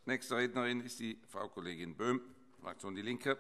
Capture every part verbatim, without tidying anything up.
Nächste Rednerin ist die Frau Kollegin Böhm, Fraktion DIE LINKE.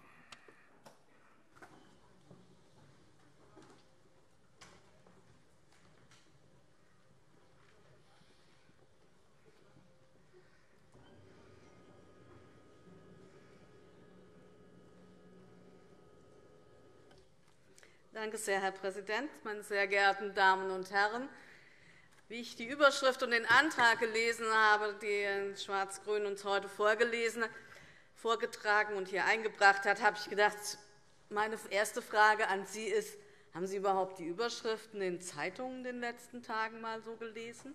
Danke sehr, Herr Präsident, meine sehr geehrten Damen und Herren! Wie ich die Überschrift und den Antrag gelesen habe, den Schwarz-Grün uns heute vorgelesen, vorgetragen und hier eingebracht hat, habe ich gedacht, meine erste Frage an Sie ist, haben Sie überhaupt die Überschriften in Zeitungen in den letzten Tagen mal so gelesen?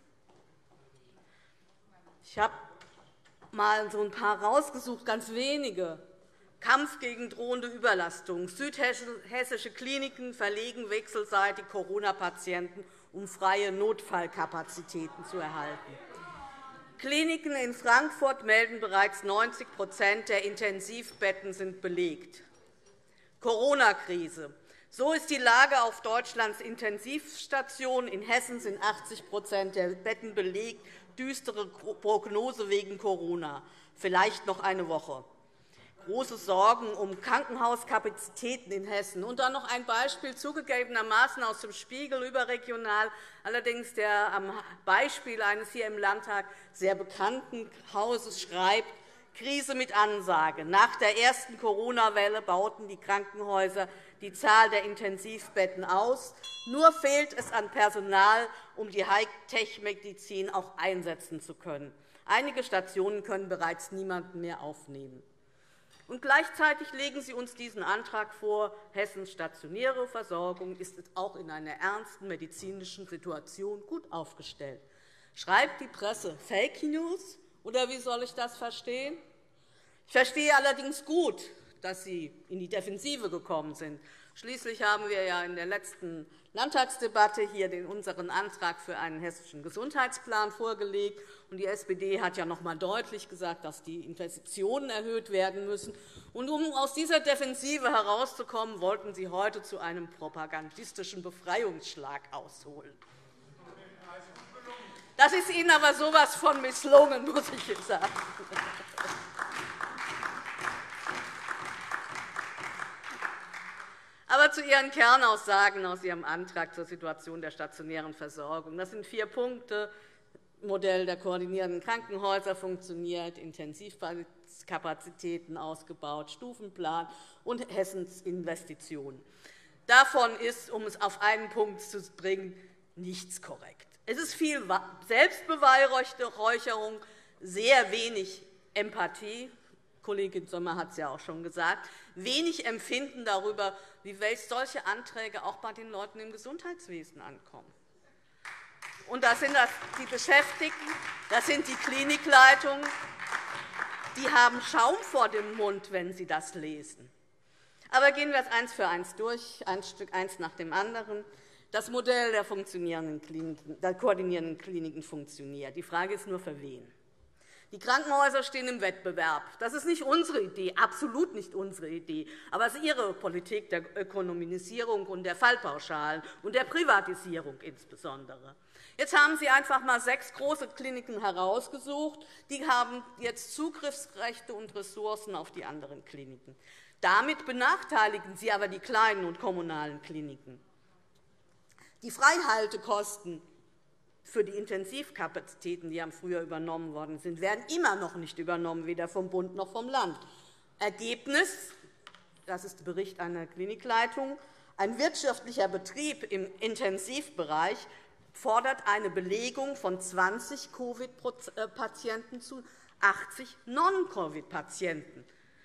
Ich habe mal so ein paar rausgesucht, ganz wenige. Kampf gegen drohende Überlastung. Südhessische Kliniken verlegen wechselseitig Corona-Patienten, um freie Notfallkapazitäten zu erhalten. Kliniken in Frankfurt melden bereits neunzig der Intensivbetten sind belegt. Corona-Krise. So ist die Lage auf Deutschlands Intensivstationen. In Hessen sind achtzig der Betten belegt. Düstere Prognose wegen Corona. Vielleicht noch eine Woche. Große Sorgen um Krankenhauskapazitäten in Hessen. Und dann noch ein Beispiel zugegebenermaßen aus dem Spiegel überregional, allerdings der am Beispiel eines hier im Landtag sehr bekannten Hauses schreibt, Krise mit Ansage. Nach der ersten Corona-Welle bauten die Krankenhäuser die Zahl der Intensivbetten aus. Nur fehlt es an Personal, um die Hightech-Medizin auch einsetzen zu können. Einige Stationen können bereits niemanden mehr aufnehmen. Und gleichzeitig legen Sie uns diesen Antrag vor. Hessens stationäre Versorgung ist auch in einer ernsten medizinischen Situation gut aufgestellt. Schreibt die Presse Fake News, oder wie soll ich das verstehen? Ich verstehe allerdings gut, dass Sie in die Defensive gekommen sind. Schließlich haben wir ja in der letzten Landtagsdebatte hier unseren Antrag für einen hessischen Gesundheitsplan vorgelegt. Und die S P D hat ja noch einmal deutlich gesagt, dass die Investitionen erhöht werden müssen. Und um aus dieser Defensive herauszukommen, wollten Sie heute zu einem propagandistischen Befreiungsschlag ausholen. Das ist Ihnen aber so etwas von misslungen, muss ich Ihnen sagen. Aber zu Ihren Kernaussagen aus Ihrem Antrag zur Situation der stationären Versorgung. Das sind vier Punkte. Modell der koordinierenden Krankenhäuser funktioniert, Intensivkapazitäten ausgebaut, Stufenplan und Hessens Investitionen. Davon ist, um es auf einen Punkt zu bringen, nichts korrekt. Es ist viel Selbstbeweihräucherung, sehr wenig Empathie. Kollegin Sommer hat es ja auch schon gesagt, wenig Empfinden darüber, wie solche Anträge auch bei den Leuten im Gesundheitswesen ankommen. Und das sind die Beschäftigten, das sind die Klinikleitungen, die haben Schaum vor dem Mund, wenn sie das lesen. Aber gehen wir es eins für eins durch, ein Stück eins nach dem anderen. Das Modell der, funktionierenden Kliniken, der koordinierenden Kliniken funktioniert. Die Frage ist nur, für wen. Die Krankenhäuser stehen im Wettbewerb. Das ist nicht unsere Idee, absolut nicht unsere Idee. Aber es ist Ihre Politik der Ökonomisierung und der Fallpauschalen und der Privatisierung insbesondere. Jetzt haben Sie einfach einmal sechs große Kliniken herausgesucht. Die haben jetzt Zugriffsrechte und Ressourcen auf die anderen Kliniken. Damit benachteiligen Sie aber die kleinen und kommunalen Kliniken. Die Freihaltekosten für die Intensivkapazitäten, die früher übernommen worden sind, werden immer noch nicht übernommen, weder vom Bund noch vom Land. Ergebnis, das ist der Bericht einer Klinikleitung, ein wirtschaftlicher Betrieb im Intensivbereich fordert eine Belegung von zwanzig Covid-Patienten zu achtzig Non-Covid-Patienten.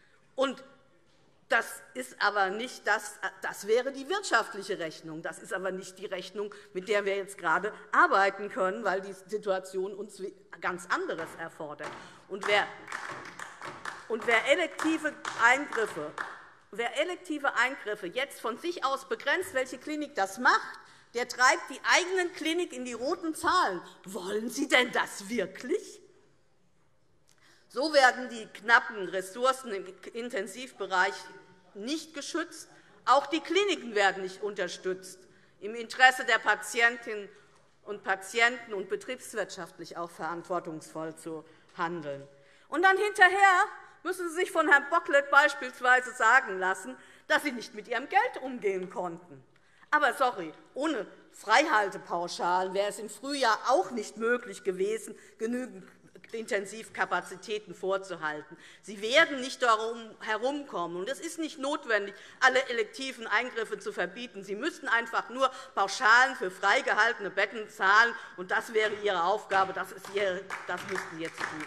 Das ist aber nicht das, das wäre die wirtschaftliche Rechnung. Das ist aber nicht die Rechnung, mit der wir jetzt gerade arbeiten können, weil die Situation uns ganz anderes erfordert. Und wer, und wer, elektive Eingriffe, wer elektive Eingriffe jetzt von sich aus begrenzt, welche Klinik das macht, der treibt die eigenen Klinik in die roten Zahlen. Wollen Sie denn das wirklich? So werden die knappen Ressourcen im Intensivbereich nicht geschützt. Auch die Kliniken werden nicht unterstützt, im Interesse der Patientinnen und Patienten und betriebswirtschaftlich auch verantwortungsvoll zu handeln. Und dann hinterher müssen Sie sich von Herrn Bocklet beispielsweise sagen lassen, dass Sie nicht mit Ihrem Geld umgehen konnten. Aber sorry, ohne Freihaltepauschalen wäre es im Frühjahr auch nicht möglich gewesen, genügend Intensivkapazitäten vorzuhalten. Sie werden nicht darum herumkommen. Und es ist nicht notwendig, alle elektiven Eingriffe zu verbieten. Sie müssten einfach nur Pauschalen für freigehaltene Betten zahlen, und das wäre Ihre Aufgabe. Das, ist Ihre, das müssten Sie jetzt tun.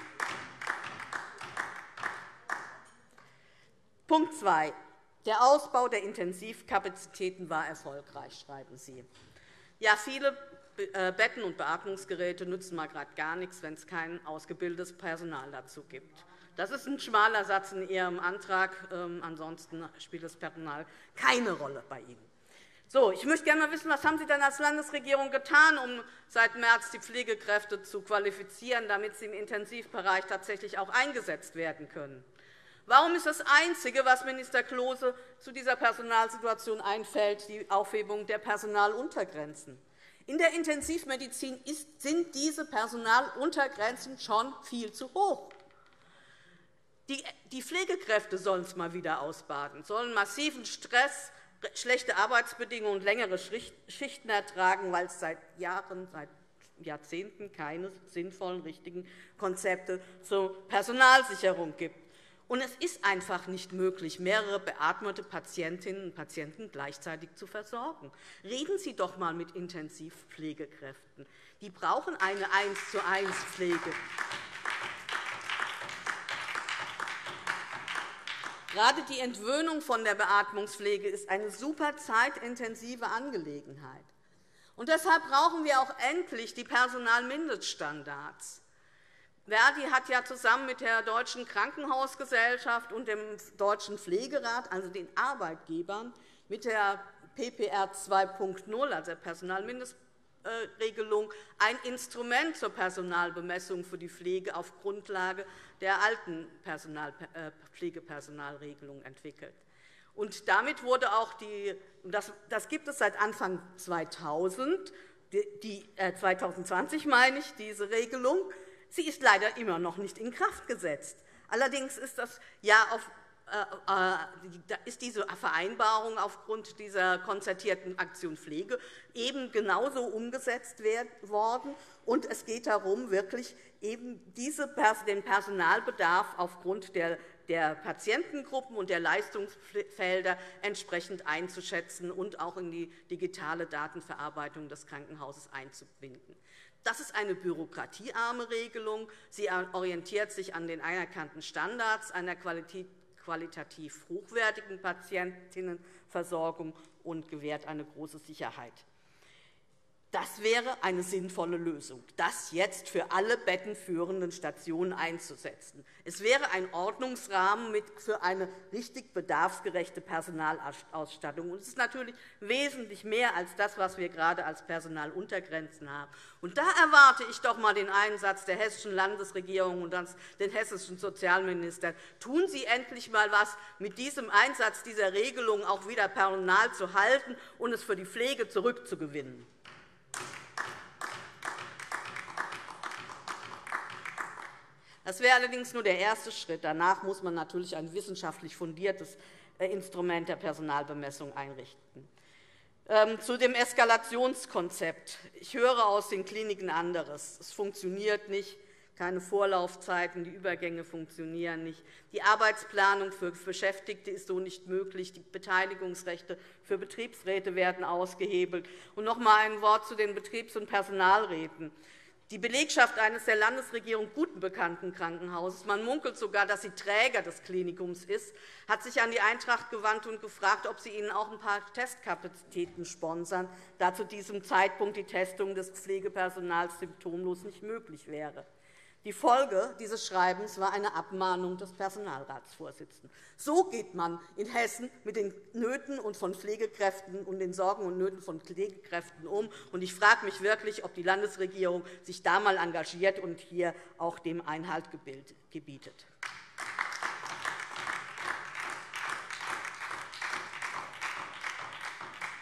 Punkt zwei. Der Ausbau der Intensivkapazitäten war erfolgreich, schreiben Sie. Ja, viele Betten und Beatmungsgeräte nützen mal gerade gar nichts, wenn es kein ausgebildetes Personal dazu gibt. Das ist ein schmaler Satz in Ihrem Antrag. Ähm, ansonsten spielt das Personal keine Rolle bei Ihnen. So, ich möchte gerne mal wissen, was haben Sie denn als Landesregierung getan, um seit März die Pflegekräfte zu qualifizieren, damit sie im Intensivbereich tatsächlich auch eingesetzt werden können? Warum ist das Einzige, was Minister Klose zu dieser Personalsituation einfällt, die Aufhebung der Personaluntergrenzen? In der Intensivmedizin sind diese Personaluntergrenzen schon viel zu hoch. Die Pflegekräfte sollen es mal wieder ausbaden, sollen massiven Stress, schlechte Arbeitsbedingungen und längere Schichten ertragen, weil es seit Jahren, seit Jahrzehnten keine sinnvollen, richtigen Konzepte zur Personalsicherung gibt. Und es ist einfach nicht möglich, mehrere beatmete Patientinnen und Patienten gleichzeitig zu versorgen. Reden Sie doch einmal mit Intensivpflegekräften. Die brauchen eine eins zu eins Pflege. Gerade die Entwöhnung von der Beatmungspflege ist eine super zeitintensive Angelegenheit. Und deshalb brauchen wir auch endlich die Personalmindeststandards. Verdi hat ja zusammen mit der Deutschen Krankenhausgesellschaft und dem Deutschen Pflegerat, also den Arbeitgebern, mit der P P R zwei Punkt null, also der Personalmindestregelung, ein Instrument zur Personalbemessung für die Pflege auf Grundlage der alten Pflegepersonalregelung entwickelt. Und damit wurde auch die, das, das gibt es seit Anfang zweitausend, die, äh, zweitausendzwanzig meine ich, diese Regelung. Sie ist leider immer noch nicht in Kraft gesetzt. Allerdings ist, das ja auf, äh, äh, ist diese Vereinbarung aufgrund dieser konzertierten Aktion Pflege eben genauso umgesetzt worden. Und es geht darum, wirklich eben diese, den Personalbedarf aufgrund der, der Patientengruppen und der Leistungsfelder entsprechend einzuschätzen und auch in die digitale Datenverarbeitung des Krankenhauses einzubinden. Das ist eine bürokratiearme Regelung. Sie orientiert sich an den anerkannten Standards einer qualitativ hochwertigen Patientinnenversorgung und gewährt eine große Sicherheit. Das wäre eine sinnvolle Lösung, das jetzt für alle bettenführenden Stationen einzusetzen. Es wäre ein Ordnungsrahmen für eine richtig bedarfsgerechte Personalausstattung. Und es ist natürlich wesentlich mehr als das, was wir gerade als Personaluntergrenzen haben. Und da erwarte ich doch einmal den Einsatz der hessischen Landesregierung und den hessischen Sozialminister. Tun Sie endlich einmal etwas mit diesem Einsatz dieser Regelung, auch wieder Personal zu halten und es für die Pflege zurückzugewinnen. Das wäre allerdings nur der erste Schritt. Danach muss man natürlich ein wissenschaftlich fundiertes Instrument der Personalbemessung einrichten. Zu dem Eskalationskonzept. Ich höre aus den Kliniken anderes. Es funktioniert nicht, keine Vorlaufzeiten, die Übergänge funktionieren nicht. Die Arbeitsplanung für Beschäftigte ist so nicht möglich. Die Beteiligungsrechte für Betriebsräte werden ausgehebelt. Und noch einmal ein Wort zu den Betriebs- und Personalräten. Die Belegschaft eines der Landesregierung guten bekannten Krankenhauses, man munkelt sogar, dass sie Träger des Klinikums ist, hat sich an die Eintracht gewandt und gefragt, ob sie ihnen auch ein paar Testkapazitäten sponsern, da zu diesem Zeitpunkt die Testung des Pflegepersonals symptomlos nicht möglich wäre. Die Folge dieses Schreibens war eine Abmahnung des Personalratsvorsitzenden. So geht man in Hessen mit den Nöten und von Pflegekräften und den Sorgen und Nöten von Pflegekräften um. Und ich frage mich wirklich, ob die Landesregierung sich da einmal engagiert und hier auch dem Einhalt gebietet.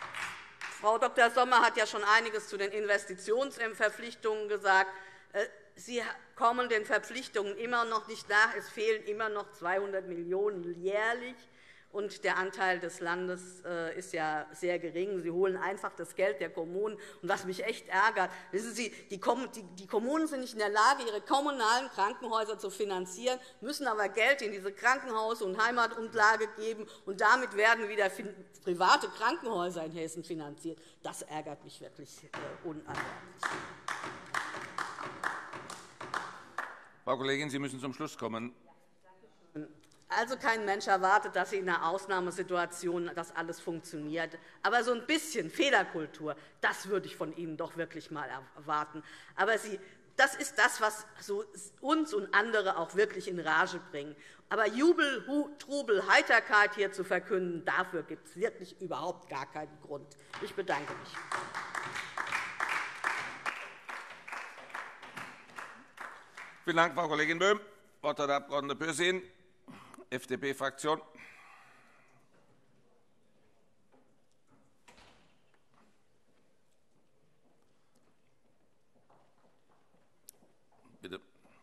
Frau Doktor Sommer hat ja schon einiges zu den Investitionsverpflichtungen gesagt. Sie kommen den Verpflichtungen immer noch nicht nach. Es fehlen immer noch zweihundert Millionen € jährlich. Und der Anteil des Landes ist ja sehr gering. Sie holen einfach das Geld der Kommunen. Und was mich echt ärgert, wissen Sie, die Kommunen sind nicht in der Lage, ihre kommunalen Krankenhäuser zu finanzieren, müssen aber Geld in diese Krankenhaus- und Heimatumlage geben. Und damit werden wieder private Krankenhäuser in Hessen finanziert. Das ärgert mich wirklich unerwartet. Frau Kollegin, Sie müssen zum Schluss kommen. Also kein Mensch erwartet, dass in einer Ausnahmesituation das alles funktioniert. Aber so ein bisschen Fehlerkultur, das würde ich von Ihnen doch wirklich einmal erwarten. Aber Sie, das ist das, was uns und andere auch wirklich in Rage bringt. Aber Jubel, Trubel, Heiterkeit hier zu verkünden, dafür gibt es wirklich überhaupt gar keinen Grund. Ich bedanke mich. Vielen Dank, Frau Kollegin Böhm. Das Wort hat der Abg. Pürsün, F D P-Fraktion. Bitte.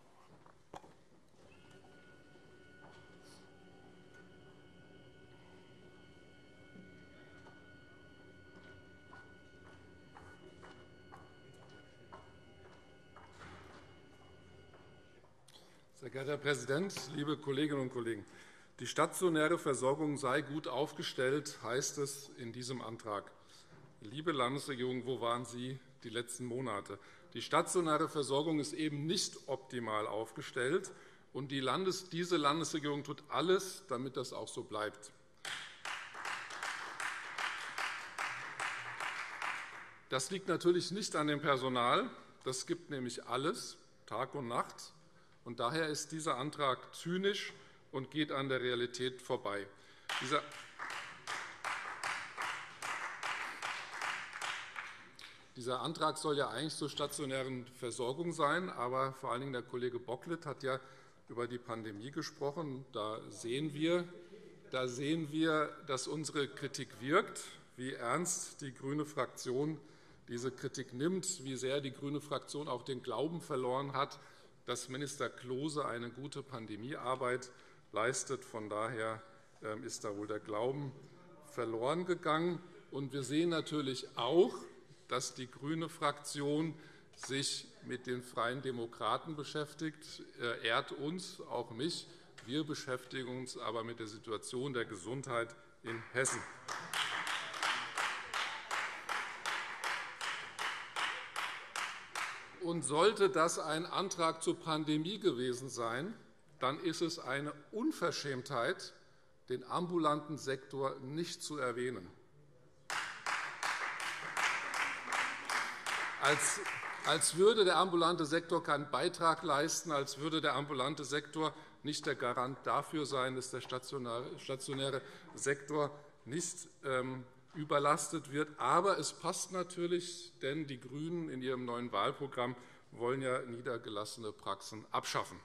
Sehr geehrter Herr Präsident, liebe Kolleginnen und Kollegen! Die stationäre Versorgung sei gut aufgestellt, heißt es in diesem Antrag. Liebe Landesregierung, wo waren Sie die letzten Monate? Die stationäre Versorgung ist eben nicht optimal aufgestellt, und die Landes-, diese Landesregierung tut alles, damit das auch so bleibt. Das liegt natürlich nicht an dem Personal. Das gibt nämlich alles, Tag und Nacht. Und daher ist dieser Antrag zynisch und geht an der Realität vorbei. Dieser Dieser Antrag soll ja eigentlich zur stationären Versorgung sein, aber vor allen Dingen der Kollege Bocklet hat ja über die Pandemie gesprochen. Da sehen wir, da sehen wir, dass unsere Kritik wirkt, wie ernst die grüne Fraktion diese Kritik nimmt, wie sehr die grüne Fraktion auch den Glauben verloren hat, dass Minister Klose eine gute Pandemiearbeit leistet. Von daher ist da wohl der Glauben verloren gegangen. Und wir sehen natürlich auch, dass die grüne Fraktion sich mit den Freien Demokraten beschäftigt. Ehrt uns, auch mich. Wir beschäftigen uns aber mit der Situation der Gesundheit in Hessen. Und sollte das ein Antrag zur Pandemie gewesen sein, dann ist es eine Unverschämtheit, den ambulanten Sektor nicht zu erwähnen. Als, als würde der ambulante Sektor keinen Beitrag leisten, als würde der ambulante Sektor nicht der Garant dafür sein, dass der stationäre Sektor nicht ähm, überlastet wird. Aber es passt natürlich, denn die GRÜNEN in ihrem neuen Wahlprogramm wollen ja niedergelassene Praxen abschaffen.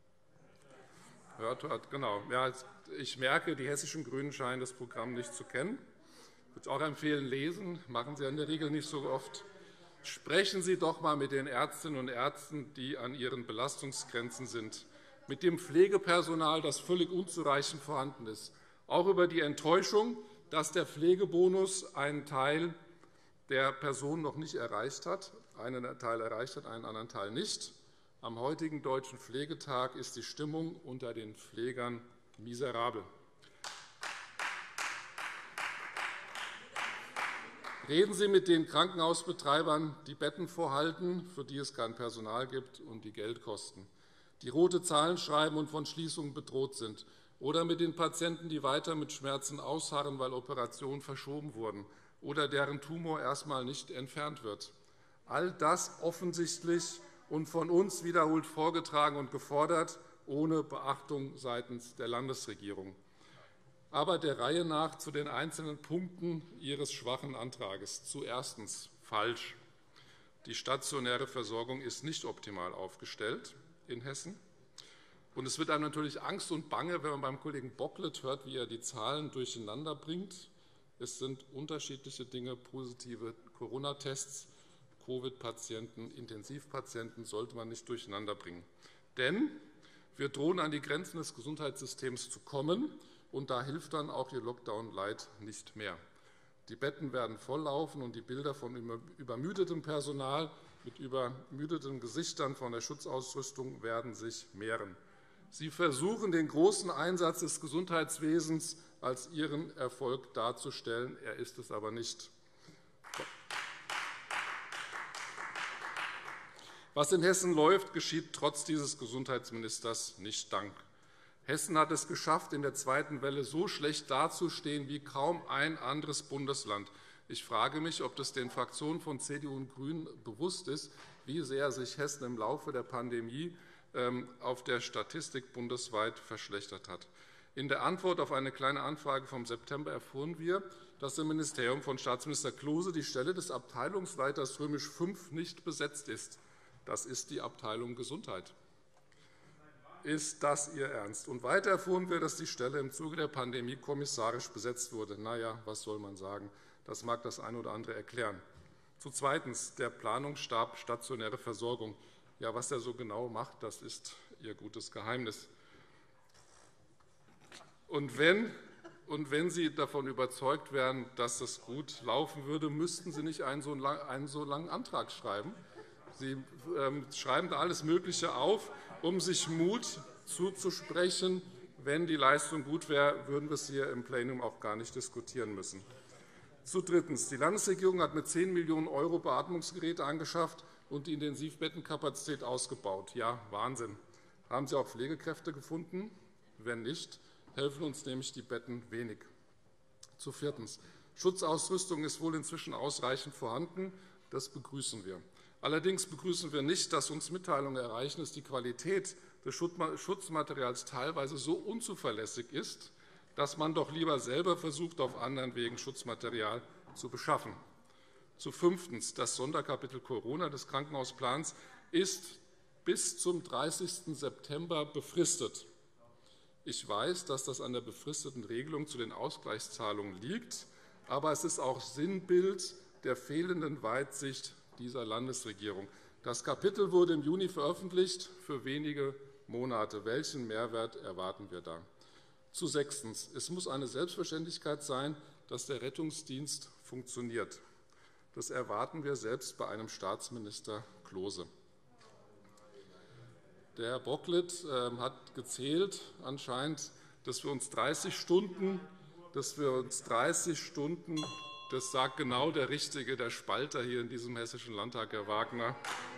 Hört, hört, genau. Ja, ich merke, die hessischen GRÜNEN scheinen das Programm nicht zu kennen. Ich würde auch empfehlen, lesen. Das machen Sie in der Regel nicht so oft. Sprechen Sie doch einmal mit den Ärztinnen und Ärzten, die an ihren Belastungsgrenzen sind, mit dem Pflegepersonal, das völlig unzureichend vorhanden ist, auch über die Enttäuschung, dass der Pflegebonus einen Teil der Personen noch nicht erreicht hat, einen Teil erreicht hat, einen anderen Teil nicht. Am heutigen Deutschen Pflegetag ist die Stimmung unter den Pflegern miserabel. Reden Sie mit den Krankenhausbetreibern, die Betten vorhalten, für die es kein Personal gibt und die Geld kosten, die rote Zahlen schreiben und von Schließungen bedroht sind, oder mit den Patienten, die weiter mit Schmerzen ausharren, weil Operationen verschoben wurden oder deren Tumor erst einmal nicht entfernt wird. All das offensichtlich und von uns wiederholt vorgetragen und gefordert, ohne Beachtung seitens der Landesregierung. Aber der Reihe nach zu den einzelnen Punkten Ihres schwachen Antrags. Zuerstens falsch. Die stationäre Versorgung ist nicht optimal aufgestellt in Hessen. Und es wird einem natürlich Angst und Bange, wenn man beim Kollegen Bocklet hört, wie er die Zahlen durcheinander bringt. Es sind unterschiedliche Dinge, positive Corona-Tests, Covid-Patienten, Intensivpatienten sollte man nicht durcheinander bringen. Denn wir drohen an die Grenzen des Gesundheitssystems zu kommen, und da hilft dann auch Ihr Lockdown-Light nicht mehr. Die Betten werden volllaufen, und die Bilder von übermüdetem Personal mit übermüdeten Gesichtern von der Schutzausrüstung werden sich mehren. Sie versuchen, den großen Einsatz des Gesundheitswesens als Ihren Erfolg darzustellen. Er ist es aber nicht. Was in Hessen läuft, geschieht trotz dieses Gesundheitsministers nicht dank. Hessen hat es geschafft, in der zweiten Welle so schlecht dazustehen wie kaum ein anderes Bundesland. Ich frage mich, ob das den Fraktionen von C D U und GRÜNEN bewusst ist, wie sehr sich Hessen im Laufe der Pandemie auf der Statistik bundesweit verschlechtert hat. In der Antwort auf eine Kleine Anfrage vom September erfuhren wir, dass im Ministerium von Staatsminister Klose die Stelle des Abteilungsleiters römisch fünf nicht besetzt ist. Das ist die Abteilung Gesundheit. Ist das Ihr Ernst? Und weiter erfuhren wir, dass die Stelle im Zuge der Pandemie kommissarisch besetzt wurde. Na ja, was soll man sagen? Das mag das eine oder andere erklären. Zu zweitens der Planungsstab stationäre Versorgung. Ja, was er so genau macht, das ist Ihr gutes Geheimnis. Und wenn, und wenn Sie davon überzeugt wären, dass es gut laufen würde, müssten Sie nicht einen so langen Antrag schreiben. Sie schreiben da alles Mögliche auf, um sich Mut zuzusprechen. Wenn die Leistung gut wäre, würden wir es hier im Plenum auch gar nicht diskutieren müssen. Zu drittens. Die Landesregierung hat mit zehn Millionen € Beatmungsgeräte angeschafft und die Intensivbettenkapazität ausgebaut. Ja, Wahnsinn. Haben Sie auch Pflegekräfte gefunden? Wenn nicht, helfen uns nämlich die Betten wenig. Zu viertens. Schutzausrüstung ist wohl inzwischen ausreichend vorhanden. Das begrüßen wir. Allerdings begrüßen wir nicht, dass uns Mitteilungen erreichen, dass die Qualität des Schutzmaterials teilweise so unzuverlässig ist, dass man doch lieber selber versucht, auf anderen Wegen Schutzmaterial zu beschaffen. Zu fünftens. Das Sonderkapitel Corona des Krankenhausplans ist bis zum dreißigsten September befristet. Ich weiß, dass das an der befristeten Regelung zu den Ausgleichszahlungen liegt, aber es ist auch Sinnbild der fehlenden Weitsicht dieser Landesregierung. Das Kapitel wurde im Juni veröffentlicht, für wenige Monate. Welchen Mehrwert erwarten wir da? Zu sechstens. Es muss eine Selbstverständlichkeit sein, dass der Rettungsdienst funktioniert. Das erwarten wir selbst bei einem Staatsminister Klose. Der Herr Bocklet hat gezählt, anscheinend, dass wir uns dreißig Stunden, dass wir uns dreißig Stunden Das sagt genau der Richtige, der Spalter hier in diesem Hessischen Landtag, Herr Wagner.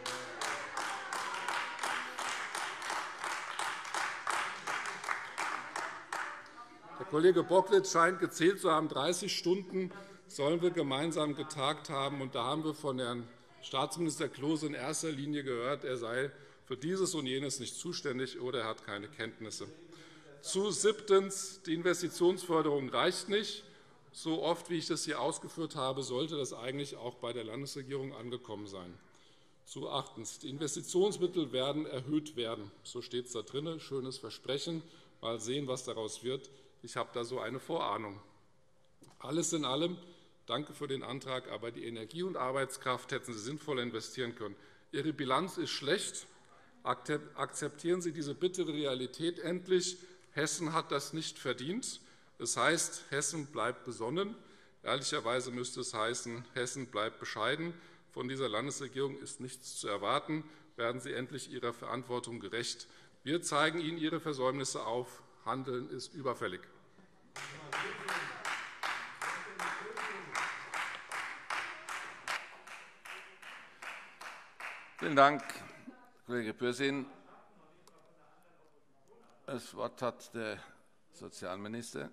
Der Kollege Bocklet scheint gezählt zu haben, dreißig Stunden sollen wir gemeinsam getagt haben. Und da haben wir von Herrn Staatsminister Klose in erster Linie gehört, er sei für dieses und jenes nicht zuständig oder er hat keine Kenntnisse. Zu siebtens. Die Investitionsförderung reicht nicht. So oft, wie ich das hier ausgeführt habe, sollte das eigentlich auch bei der Landesregierung angekommen sein. Zu achtens. Die Investitionsmittel werden erhöht werden. So steht es da drin. Schönes Versprechen. Mal sehen, was daraus wird. Ich habe da so eine Vorahnung. Alles in allem, danke für den Antrag, aber die Energie und Arbeitskraft hätten Sie sinnvoll investieren können. Ihre Bilanz ist schlecht. Akzeptieren Sie diese bittere Realität endlich. Hessen hat das nicht verdient. Das heißt, Hessen bleibt besonnen. Ehrlicherweise müsste es heißen, Hessen bleibt bescheiden. Von dieser Landesregierung ist nichts zu erwarten. Werden Sie endlich Ihrer Verantwortung gerecht. Wir zeigen Ihnen Ihre Versäumnisse auf. Handeln ist überfällig. Vielen Dank, Kollege Pürsün. Das Wort hat der Sozialminister.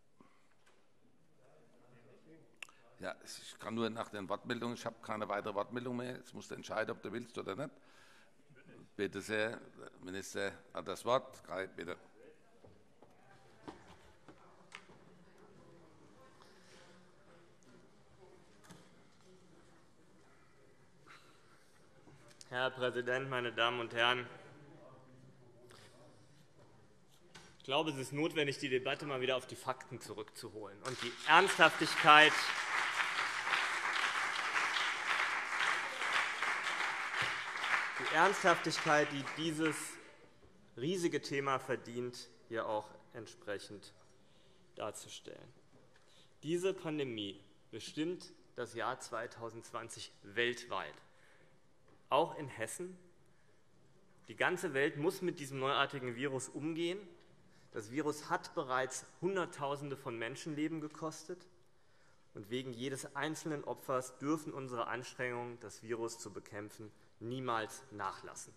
Ja, ich kann nur nach den Wortmeldungen. Ich habe keine weitere Wortmeldung mehr. Jetzt musst du entscheiden, ob du willst oder nicht. Bitte sehr, der Minister hat das Wort. Kai, bitte. Herr Präsident, meine Damen und Herren! Ich glaube, es ist notwendig, die Debatte mal wieder auf die Fakten zurückzuholen und die Ernsthaftigkeit Ernsthaftigkeit, die dieses riesige Thema verdient, hier auch entsprechend darzustellen. Diese Pandemie bestimmt das Jahr zweitausendzwanzig weltweit, auch in Hessen. Die ganze Welt muss mit diesem neuartigen Virus umgehen. Das Virus hat bereits Hunderttausende von Menschenleben gekostet. Und wegen jedes einzelnen Opfers dürfen unsere Anstrengungen, das Virus zu bekämpfen, niemals nachlassen.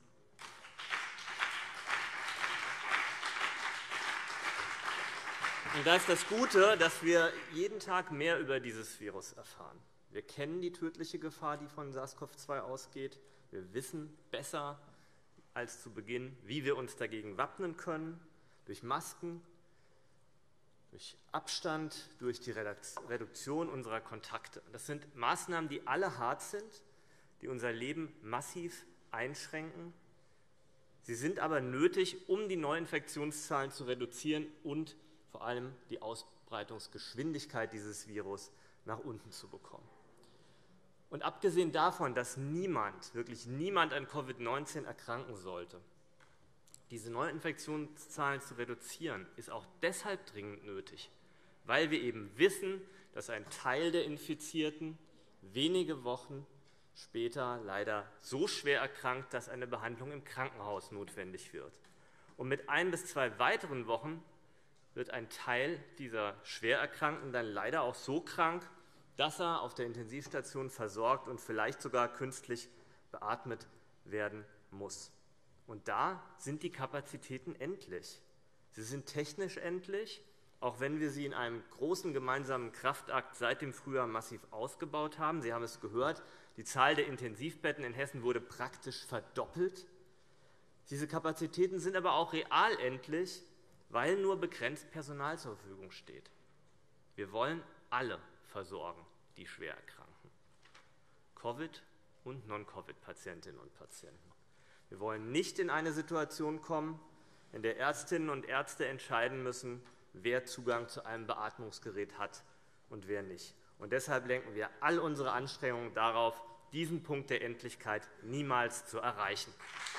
Und da ist das Gute, dass wir jeden Tag mehr über dieses Virus erfahren. Wir kennen die tödliche Gefahr, die von SARS CoV zwei ausgeht. Wir wissen besser als zu Beginn, wie wir uns dagegen wappnen können, durch Masken, durch Abstand, durch die Reduktion unserer Kontakte. Das sind Maßnahmen, die alle hart sind, die unser Leben massiv einschränken. Sie sind aber nötig, um die Neuinfektionszahlen zu reduzieren und vor allem die Ausbreitungsgeschwindigkeit dieses Virus nach unten zu bekommen. Und abgesehen davon, dass niemand, wirklich niemand an Covid neunzehn erkranken sollte, diese Neuinfektionszahlen zu reduzieren, ist auch deshalb dringend nötig, weil wir eben wissen, dass ein Teil der Infizierten wenige Wochen später leider so schwer erkrankt, dass eine Behandlung im Krankenhaus notwendig wird. Und mit ein bis zwei weiteren Wochen wird ein Teil dieser Schwererkrankten dann leider auch so krank, dass er auf der Intensivstation versorgt und vielleicht sogar künstlich beatmet werden muss. Und da sind die Kapazitäten endlich. Sie sind technisch endlich, auch wenn wir sie in einem großen gemeinsamen Kraftakt seit dem Frühjahr massiv ausgebaut haben. Sie haben es gehört, die Zahl der Intensivbetten in Hessen wurde praktisch verdoppelt. Diese Kapazitäten sind aber auch real endlich, weil nur begrenzt Personal zur Verfügung steht. Wir wollen alle versorgen, die schwer erkranken, Covid- und Non-Covid-Patientinnen und Patienten. Wir wollen nicht in eine Situation kommen, in der Ärztinnen und Ärzte entscheiden müssen, wer Zugang zu einem Beatmungsgerät hat und wer nicht. Und deshalb lenken wir all unsere Anstrengungen darauf, diesen Punkt der Endlichkeit niemals zu erreichen.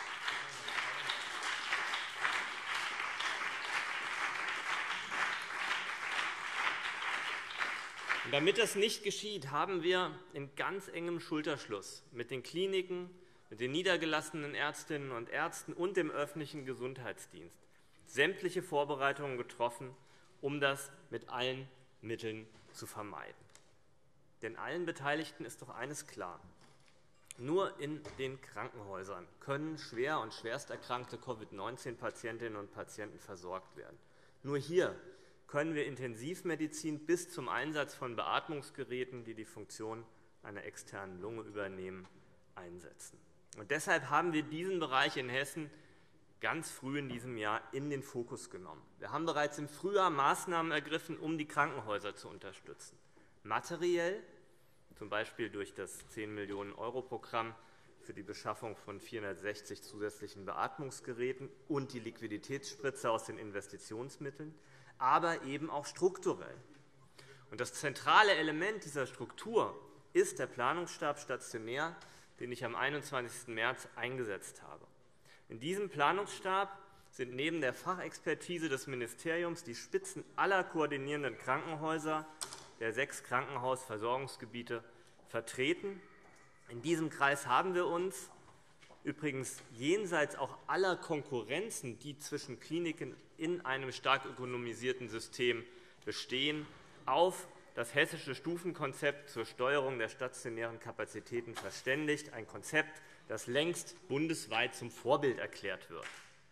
Und damit das nicht geschieht, haben wir in ganz engem Schulterschluss mit den Kliniken, mit den niedergelassenen Ärztinnen und Ärzten und dem öffentlichen Gesundheitsdienst sämtliche Vorbereitungen getroffen, um das mit allen Mitteln zu vermeiden. Denn allen Beteiligten ist doch eines klar. Nur in den Krankenhäusern können schwer und schwerst erkrankte Covid neunzehn Patientinnen und Patienten versorgt werden. Nur hier können wir Intensivmedizin bis zum Einsatz von Beatmungsgeräten, die die Funktion einer externen Lunge übernehmen, einsetzen. Und deshalb haben wir diesen Bereich in Hessen ganz früh in diesem Jahr in den Fokus genommen. Wir haben bereits im Frühjahr Maßnahmen ergriffen, um die Krankenhäuser zu unterstützen. Materiell, zum Beispiel durch das zehn Millionen Euro Programm für die Beschaffung von vierhundertsechzig zusätzlichen Beatmungsgeräten und die Liquiditätsspritze aus den Investitionsmitteln, aber eben auch strukturell. Und das zentrale Element dieser Struktur ist der Planungsstab stationär, den ich am einundzwanzigsten März eingesetzt habe. In diesem Planungsstab sind neben der Fachexpertise des Ministeriums die Spitzen aller koordinierenden Krankenhäuser der sechs Krankenhausversorgungsgebiete vertreten. In diesem Kreis haben wir uns übrigens jenseits auch aller Konkurrenzen, die zwischen Kliniken in einem stark ökonomisierten System bestehen, auf das hessische Stufenkonzept zur Steuerung der stationären Kapazitäten verständigt, ein Konzept, das längst bundesweit zum Vorbild erklärt wird.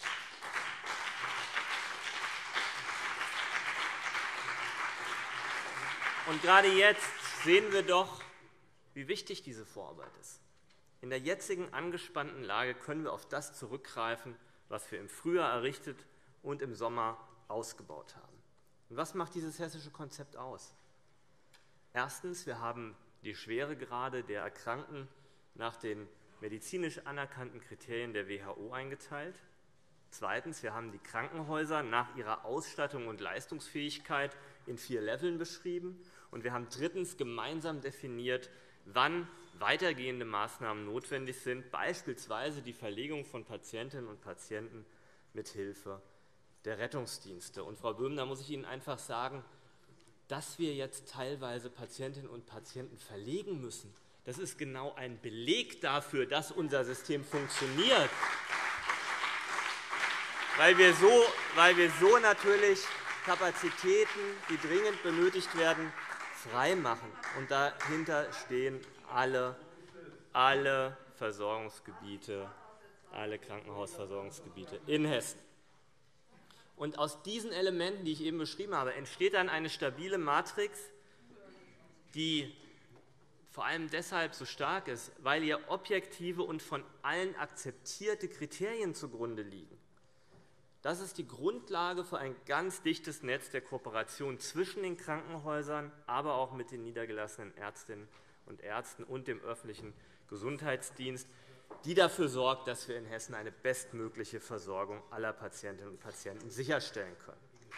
Und gerade jetzt sehen wir doch, wie wichtig diese Vorarbeit ist. In der jetzigen angespannten Lage können wir auf das zurückgreifen, was wir im Frühjahr errichtet und im Sommer ausgebaut haben. Und was macht dieses hessische Konzept aus? Erstens, wir haben die Schweregrade der Erkrankten nach den medizinisch anerkannten Kriterien der W H O eingeteilt. Zweitens, wir haben die Krankenhäuser nach ihrer Ausstattung und Leistungsfähigkeit in vier Leveln beschrieben. Und wir haben drittens gemeinsam definiert, wann weitergehende Maßnahmen notwendig sind, beispielsweise die Verlegung von Patientinnen und Patienten mithilfe der Rettungsdienste. Und Frau Böhm, da muss ich Ihnen einfach sagen, dass wir jetzt teilweise Patientinnen und Patienten verlegen müssen, das ist genau ein Beleg dafür, dass unser System funktioniert, weil wir so, weil wir so natürlich Kapazitäten, die dringend benötigt werden, freimachen. Und dahinter stehen alle, alle Versorgungsgebiete, alle Krankenhausversorgungsgebiete in Hessen. Und aus diesen Elementen, die ich eben beschrieben habe, entsteht dann eine stabile Matrix, die vor allem deshalb so stark ist, weil ihr objektive und von allen akzeptierte Kriterien zugrunde liegen. Das ist die Grundlage für ein ganz dichtes Netz der Kooperation zwischen den Krankenhäusern, aber auch mit den niedergelassenen Ärztinnen und Ärzten und dem öffentlichen Gesundheitsdienst, die dafür sorgt, dass wir in Hessen eine bestmögliche Versorgung aller Patientinnen und Patienten sicherstellen können.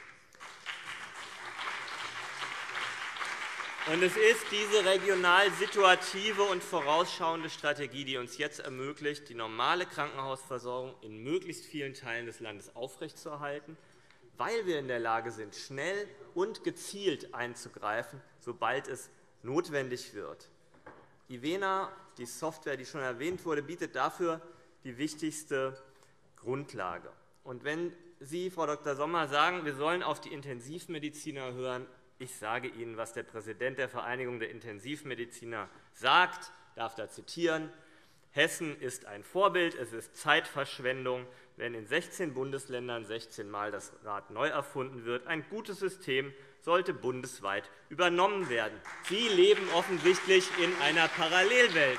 Und es ist diese regional situative und vorausschauende Strategie, die uns jetzt ermöglicht, die normale Krankenhausversorgung in möglichst vielen Teilen des Landes aufrechtzuerhalten, weil wir in der Lage sind, schnell und gezielt einzugreifen, sobald es notwendig wird. Ivena, die Software, die schon erwähnt wurde, bietet dafür die wichtigste Grundlage. Und wenn Sie, Frau Doktor Sommer, sagen, wir sollen auf die Intensivmediziner hören, ich sage Ihnen, was der Präsident der Vereinigung der Intensivmediziner sagt, ich darf da zitieren: Hessen ist ein Vorbild, es ist Zeitverschwendung, wenn in sechzehn Bundesländern sechzehn Mal das Rad neu erfunden wird. Ein gutes System sollte bundesweit übernommen werden. Sie leben offensichtlich in einer Parallelwelt.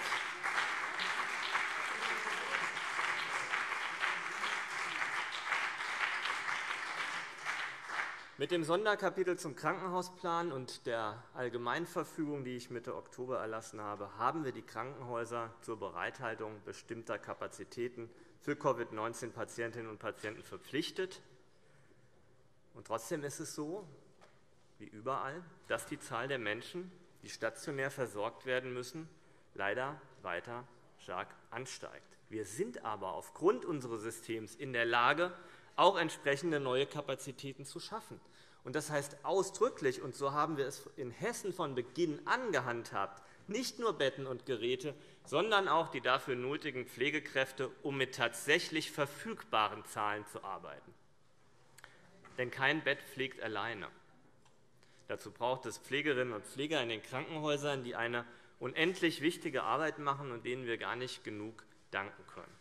Mit dem Sonderkapitel zum Krankenhausplan und der Allgemeinverfügung, die ich Mitte Oktober erlassen habe, haben wir die Krankenhäuser zur Bereithaltung bestimmter Kapazitäten für Covid neunzehn Patientinnen und Patienten verpflichtet. Und trotzdem ist es so, wie überall, dass die Zahl der Menschen, die stationär versorgt werden müssen, leider weiter stark ansteigt. Wir sind aber aufgrund unseres Systems in der Lage, auch entsprechende neue Kapazitäten zu schaffen. Und das heißt ausdrücklich, und so haben wir es in Hessen von Beginn an gehandhabt, nicht nur Betten und Geräte, sondern auch die dafür nötigen Pflegekräfte, um mit tatsächlich verfügbaren Zahlen zu arbeiten. Denn kein Bett pflegt alleine. Dazu braucht es Pflegerinnen und Pfleger in den Krankenhäusern, die eine unendlich wichtige Arbeit machen und denen wir gar nicht genug danken können.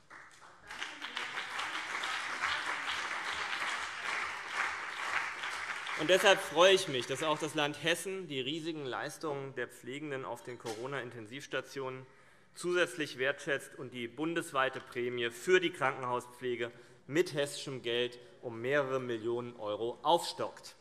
Und deshalb freue ich mich, dass auch das Land Hessen die riesigen Leistungen der Pflegenden auf den Corona-Intensivstationen zusätzlich wertschätzt und die bundesweite Prämie für die Krankenhauspflege mit hessischem Geld um mehrere Millionen Euro aufstockt.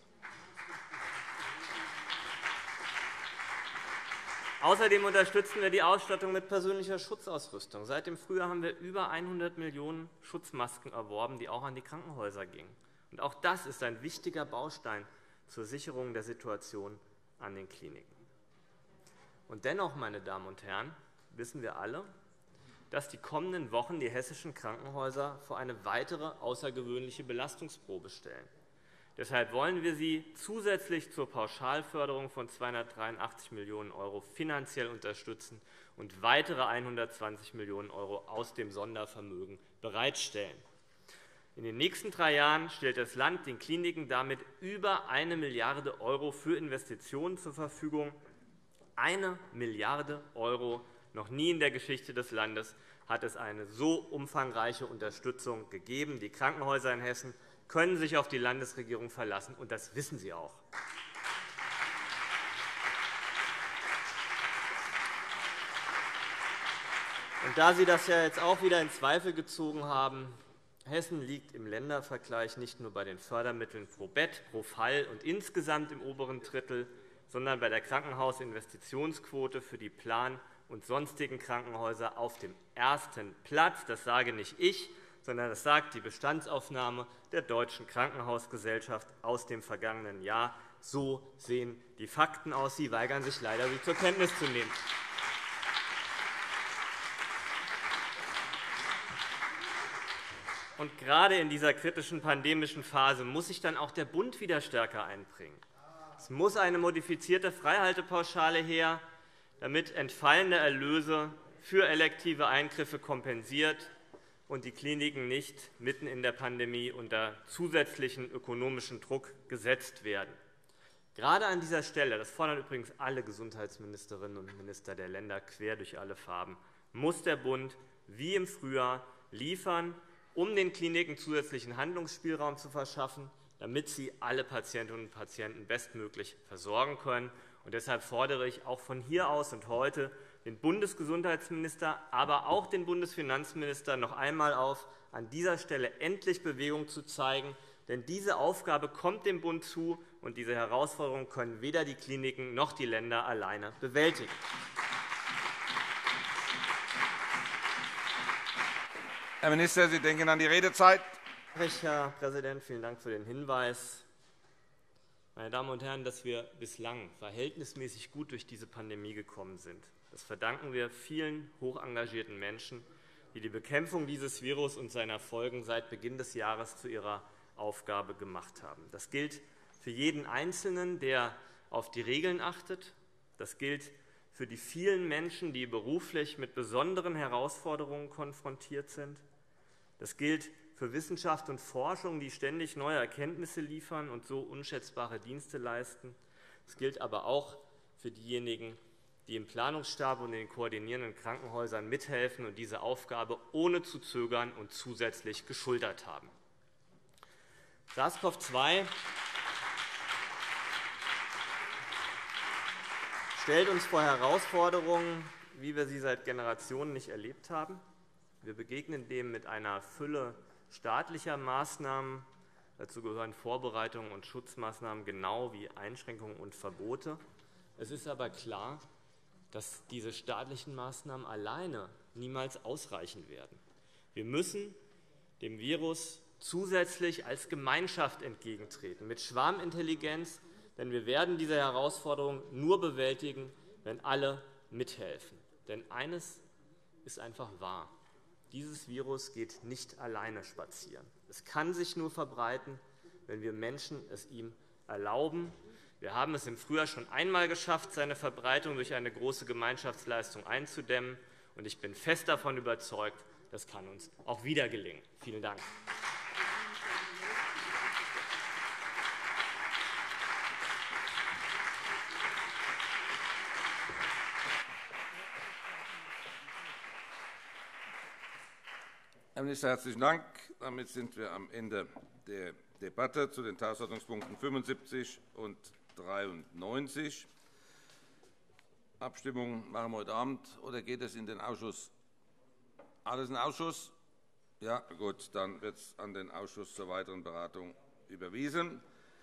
Außerdem unterstützen wir die Ausstattung mit persönlicher Schutzausrüstung. Seit dem Frühjahr haben wir über hundert Millionen Schutzmasken erworben, die auch an die Krankenhäuser gingen. Und auch das ist ein wichtiger Baustein zur Sicherung der Situation an den Kliniken. Und dennoch, meine Damen und Herren, wissen wir alle, dass die kommenden Wochen die hessischen Krankenhäuser vor eine weitere außergewöhnliche Belastungsprobe stellen. Deshalb wollen wir sie zusätzlich zur Pauschalförderung von zweihundertdreiundachtzig Millionen Euro finanziell unterstützen und weitere hundertzwanzig Millionen Euro aus dem Sondervermögen bereitstellen. In den nächsten drei Jahren stellt das Land den Kliniken damit über eine Milliarde Euro für Investitionen zur Verfügung. Eine Milliarde Euro. Noch nie in der Geschichte des Landes hat es eine so umfangreiche Unterstützung gegeben. Die Krankenhäuser in Hessen können sich auf die Landesregierung verlassen, und das wissen sie auch. Und da Sie das ja jetzt auch wieder in Zweifel gezogen haben, Hessen liegt im Ländervergleich nicht nur bei den Fördermitteln pro Bett, pro Fall und insgesamt im oberen Drittel, sondern bei der Krankenhausinvestitionsquote für die Plan- und sonstigen Krankenhäuser auf dem ersten Platz. Das sage nicht ich, sondern das sagt die Bestandsaufnahme der Deutschen Krankenhausgesellschaft aus dem vergangenen Jahr. So sehen die Fakten aus. Sie weigern sich leider, sie zur Kenntnis zu nehmen. Und gerade in dieser kritischen pandemischen Phase muss sich dann auch der Bund wieder stärker einbringen. Es muss eine modifizierte Freihaltepauschale her, damit entfallene Erlöse für elektive Eingriffe kompensiert und die Kliniken nicht mitten in der Pandemie unter zusätzlichen ökonomischen Druck gesetzt werden. Gerade an dieser Stelle, das fordern übrigens alle Gesundheitsministerinnen und Minister der Länder quer durch alle Farben, muss der Bund wie im Frühjahr liefern, um den Kliniken zusätzlichen Handlungsspielraum zu verschaffen, damit sie alle Patientinnen und Patienten bestmöglich versorgen können. Und deshalb fordere ich auch von hier aus und heute den Bundesgesundheitsminister, aber auch den Bundesfinanzminister noch einmal auf, an dieser Stelle endlich Bewegung zu zeigen. Denn diese Aufgabe kommt dem Bund zu, und diese Herausforderung können weder die Kliniken noch die Länder alleine bewältigen. Herr Minister, Sie denken an die Redezeit. Herr Präsident, vielen Dank für den Hinweis. Meine Damen und Herren, dass wir bislang verhältnismäßig gut durch diese Pandemie gekommen sind, das verdanken wir vielen hoch engagierten Menschen, die die Bekämpfung dieses Virus und seiner Folgen seit Beginn des Jahres zu ihrer Aufgabe gemacht haben. Das gilt für jeden Einzelnen, der auf die Regeln achtet. Das gilt für die vielen Menschen, die beruflich mit besonderen Herausforderungen konfrontiert sind. Das gilt für Wissenschaft und Forschung, die ständig neue Erkenntnisse liefern und so unschätzbare Dienste leisten. Es gilt aber auch für diejenigen, die im Planungsstab und in den koordinierenden Krankenhäusern mithelfen und diese Aufgabe ohne zu zögern und zusätzlich geschultert haben. SARS-C o V zwei stellt uns vor Herausforderungen, wie wir sie seit Generationen nicht erlebt haben. Wir begegnen dem mit einer Fülle staatlicher Maßnahmen. Dazu gehören Vorbereitungen und Schutzmaßnahmen genau wie Einschränkungen und Verbote. Es ist aber klar, dass diese staatlichen Maßnahmen alleine niemals ausreichen werden. Wir müssen dem Virus zusätzlich als Gemeinschaft entgegentreten, mit Schwarmintelligenz, denn wir werden diese Herausforderung nur bewältigen, wenn alle mithelfen. Denn eines ist einfach wahr: Dieses Virus geht nicht alleine spazieren. Es kann sich nur verbreiten, wenn wir Menschen es ihm erlauben. Wir haben es im Frühjahr schon einmal geschafft, seine Verbreitung durch eine große Gemeinschaftsleistung einzudämmen. Und ich bin fest davon überzeugt, das kann uns auch wieder gelingen. Vielen Dank. Herr Minister, herzlichen Dank. Damit sind wir am Ende der Debatte zu den Tagesordnungspunkten fünfundsiebzig und dreiundneunzig. Abstimmung machen wir heute Abend, oder geht es in den Ausschuss? Alles in den Ausschuss? Ja, gut, dann wird es an den Ausschuss zur weiteren Beratung überwiesen.